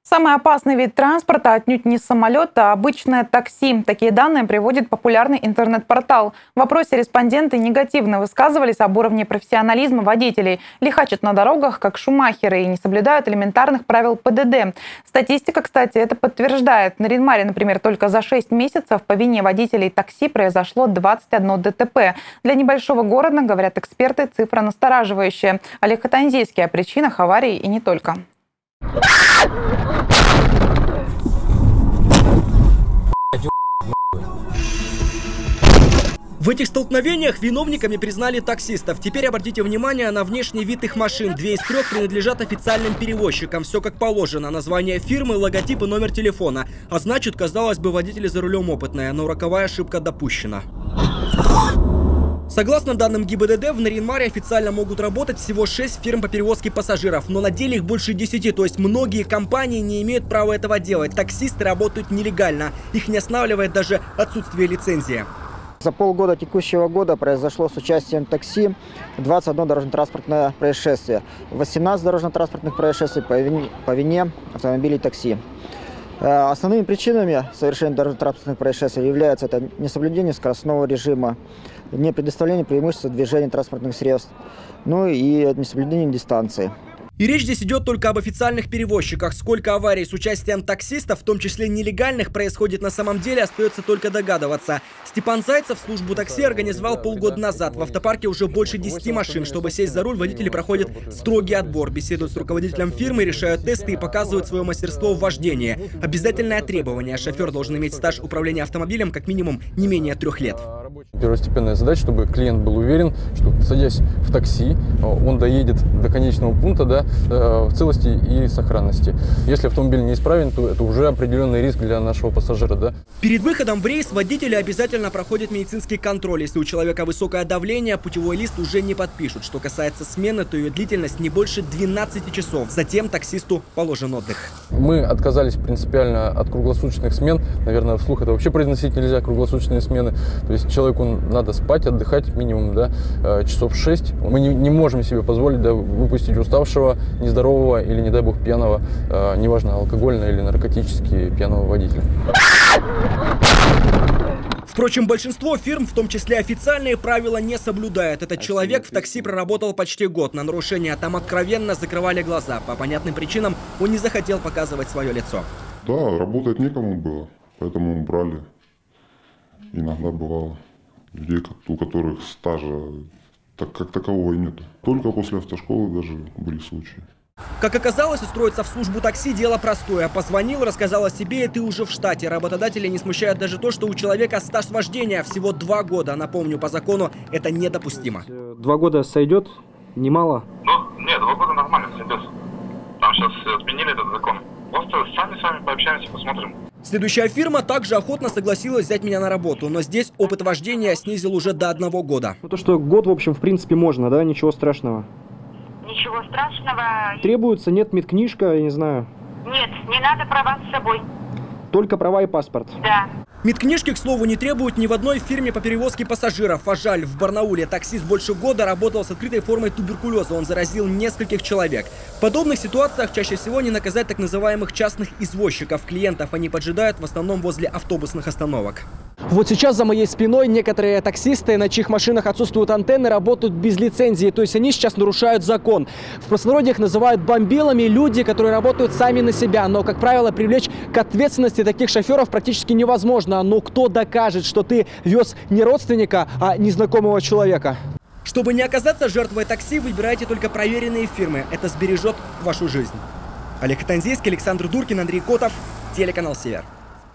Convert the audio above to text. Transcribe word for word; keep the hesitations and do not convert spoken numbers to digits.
Самый опасный вид транспорта отнюдь не самолет, а обычное такси. Такие данные приводит популярный интернет-портал. В вопросе респонденты негативно высказывались об уровне профессионализма водителей. Лихачат на дорогах, как шумахеры, и не соблюдают элементарных правил ПДД. Статистика, кстати, это подтверждает. На Рин-Маре, например, только за шесть месяцев по вине водителей такси произошло двадцать одно ДТП. Для небольшого города, говорят эксперты, цифра настораживающая. Олег Хатанзийский о причинах аварий и не только. В этих столкновениях виновниками признали таксистов. Теперь обратите внимание на внешний вид их машин. Две из трех принадлежат официальным перевозчикам. Все как положено. Название фирмы, логотип и номер телефона. А значит, казалось бы, водители за рулем опытные, но роковая ошибка допущена. Согласно данным ГИБДД, в Нарьян-Маре официально могут работать всего шесть фирм по перевозке пассажиров, но на деле их больше десяти, то есть многие компании не имеют права этого делать. Таксисты работают нелегально, их не останавливает даже отсутствие лицензии. За полгода текущего года произошло с участием такси двадцать одно дорожно-транспортное происшествие, восемнадцать дорожно-транспортных происшествий по вине, по вине автомобилей такси. Основными причинами совершения дорожно-транспортных происшествий являются это несоблюдение скоростного режима, не предоставление преимущества движения транспортных средств, ну и несоблюдение дистанции. И речь здесь идет только об официальных перевозчиках. Сколько аварий с участием таксистов, в том числе нелегальных, происходит на самом деле, остается только догадываться. Степан Зайцев службу такси организовал полгода назад. В автопарке уже больше десяти машин. Чтобы сесть за руль, водители проходят строгий отбор, беседуют с руководителем фирмы, решают тесты и показывают свое мастерство в вождении. Обязательное требование: шофер должен иметь стаж управления автомобилем как минимум не менее трех лет. Первостепенная задача, чтобы клиент был уверен, что, садясь в такси, он доедет до конечного пункта, да, в целости и сохранности. Если автомобиль неисправен, то это уже определенный риск для нашего пассажира. Да. Перед выходом в рейс водители обязательно проходят медицинский контроль. Если у человека высокое давление, путевой лист уже не подпишут. Что касается смены, то ее длительность не больше двенадцати часов. Затем таксисту положен отдых. Мы отказались принципиально от круглосуточных смен. Наверное, вслух это вообще произносить нельзя, круглосуточные смены. То есть человеку надо спать, отдыхать минимум, да, часов шесть. Мы не, не можем себе позволить, да, выпустить уставшего, нездорового или, не дай бог, пьяного, э, неважно, алкогольного или наркотически пьяного водителя. Впрочем, большинство фирм, в том числе официальные, правила не соблюдает. Этот человек в такси проработал почти год. На нарушения там откровенно закрывали глаза. По понятным причинам он не захотел показывать свое лицо. Да, работать некому было, поэтому брали. Иногда бывало людей, у которых стажа так как такового и нет. Только после автошколы даже были случаи. Как оказалось, устроиться в службу такси – дело простое. Позвонил, рассказал о себе, и ты уже в штате. Работодателя не смущает даже то, что у человека стаж вождения всего два года. Напомню, по закону это недопустимо. Два года сойдет? Немало? Ну, нет, два года нормально сойдет. Там сейчас отменили этот закон. Просто сами с вами пообщаемся, посмотрим. Следующая фирма также охотно согласилась взять меня на работу, но здесь опыт вождения снизил уже до одного года. Ну, то, что год, в общем, в принципе, можно, да? Ничего страшного. Ничего страшного. Требуется, нет, медкнижка, я не знаю. Нет, не надо права с собой. Только права и паспорт. Да. Медкнижки, к слову, не требуют ни в одной фирме по перевозке пассажиров. А жаль, в Барнауле таксист больше года работал с открытой формой туберкулеза. Он заразил нескольких человек. В подобных ситуациях чаще всего не наказать так называемых частных извозчиков. Клиентов они поджидают в основном возле автобусных остановок. Вот сейчас за моей спиной некоторые таксисты, на чьих машинах отсутствуют антенны, работают без лицензии. То есть они сейчас нарушают закон. В простонародье их называют бомбилами, люди, которые работают сами на себя. Но, как правило, привлечь к ответственности таких шоферов практически невозможно. Но кто докажет, что ты вез не родственника, а незнакомого человека? Чтобы не оказаться жертвой такси, выбирайте только проверенные фирмы. Это сбережет вашу жизнь. Олег Хатанзийский, Александр Дуркин, Андрей Котов, телеканал «Север».